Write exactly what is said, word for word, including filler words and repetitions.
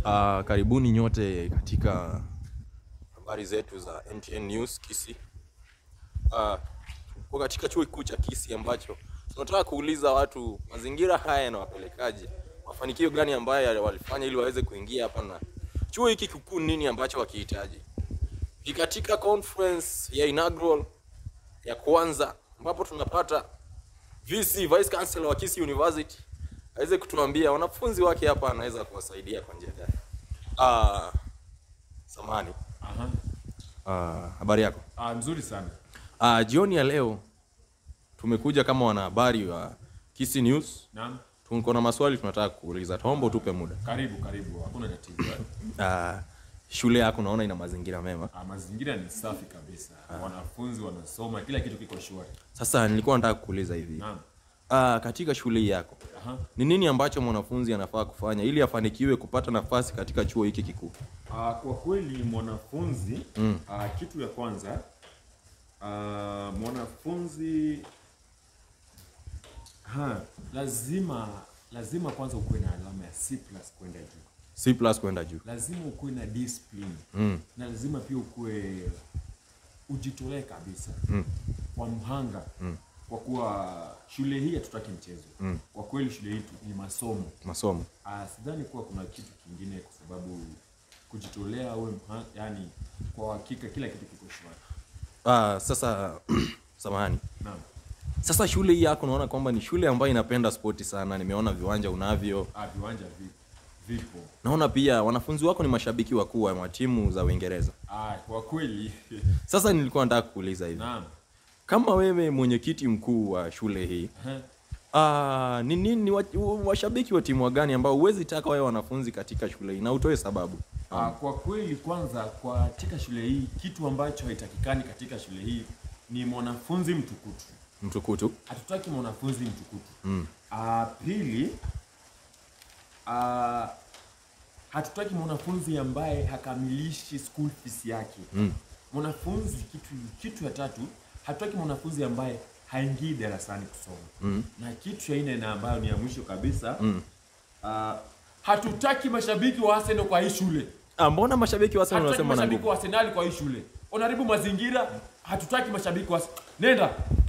Uh, karibuni nyote katika habari zetu za N T N News Kisii. Uh, kwa katika chuo kikuu cha Kisii ambacho tunataka kuuliza watu mazingira haya yanawapelekaje, mafanikio gani ambayo walifanya ili waweze kuingia hapa, na chuo hiki kikuu nini ambacho wakihitaji. Katika conference ya inaugural ya kwanza ambapo tunapata V C Vice Chancellor wa Kisii University aweze kutuambia wanafunzi wake hapa anaweza kuwasaidia kwa njia gani. Ah, samahani. Aha. Ah, habari yako? Ah, nzuri sana. Ah, jioni ya leo tumekuja kama wanahabari wa Kisii News. Naam. Tuko na maswali tunataka kuuliza. Tuombe utupe muda. Karibu karibu, hakuna tatizo. Ah, shule yako naona ina mazingira mema. Ah, mazingira ni safi kabisa. Ah. Wanafunzi wanasoma, kila kitu kiko shwari. Sasa nilikuwa nataka kuuliza hivi. Naam. Ah, katika shule yako, Aha. ni nini ambacho mwanafunzi anafaa kufanya ili afanikiwe kupata nafasi katika chuo hiki kikuu? Ah, kwa kweli mwanafunzi, Mm. ah, kitu ya kwanza, ah, mwanafunzi ha, lazima lazima kwanza ukuwe na alama ya C plus kwenda juu. C plus kwenda juu. Lazima ukuwe na discipline. Mm. Na lazima pia ukuwe ujitolee kabisa. Mm. Kwa mhanga. Mm. Kwa kuwa shule hii hatutaki mchezo. Mm. Kwa kweli shule hii ni masomo. Masomo. Ah, sidhani kuwa kuna kitu kingine, kwa sababu kujitolea uwe mhanga, yani kwa hakika kila kitu kiko shwari. Ah, sasa samahani. Naam. Sasa shule hii yako naona kwamba ni shule ambayo inapenda spoti sana. Nimeona viwanja unavyo. Ah, viwanja vipo. Vipo. Naona pia wanafunzi wako ni mashabiki wakuu wa timu za Uingereza. Ah, kwa kweli. Sasa nilikuwa nataka kuuliza hivi. Naam. Kama wewe mwenyekiti mkuu wa shule hii, ah, ni nini washabiki wa timu gani ambao huwezi taka wewe wanafunzi katika shule hii na utoe sababu? Ah, kwa kweli kwanza kwa katika shule hii kitu ambacho haitakikani katika shule hii ni mwanafunzi mtukutu. Mtukutu? Hatutaki mwanafunzi mtukutu. Mm. Ah, pili, ah, hatutaki mwanafunzi ambaye hakamilishi school fees yake. Mm. Mwanafunzi kitu kitu ya tatu, hatutaki mwanafunzi ambaye haingii darasani kusoma. Mm. Na kitu ya nne na ambayo ni ya mwisho kabisa, Mm. ah, hatutaki mashabiki wa Arsenal kwa hii shule. Ah, mbona mashabiki wa Arsenal wanasema na mashabiki wa Arsenal kwa hii shule? Unaharibu mazingira, hatutaki mashabiki wa Arsenal. Nenda.